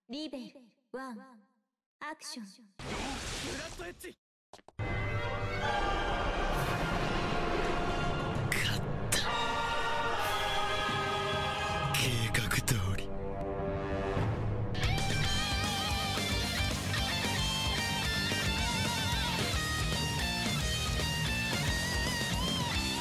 リベル1アクション。 ブラッドエッジ。 勝った。計画通